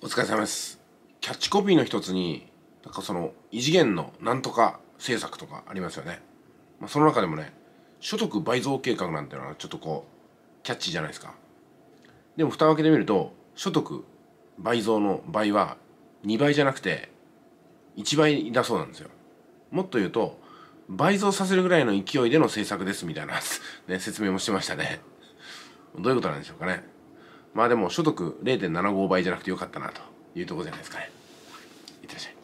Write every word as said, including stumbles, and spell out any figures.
お疲れ様です。キャッチコピーの一つに、なんかその異次元のなんとか政策とかありますよね。まあ、その中でもね、所得倍増計画なんていうのはちょっとこうキャッチーじゃないですか。でも蓋を開けてみると、所得倍増の倍はにばいじゃなくていちばいだそうなんですよ。もっと言うと、倍増させるぐらいの勢いでの政策ですみたいな、ね、説明もしてましたね。どういうことなんでしょうかね。まあでも所得 れいてんななご 倍じゃなくてよかったなというところじゃないですかね。いってらっしゃい。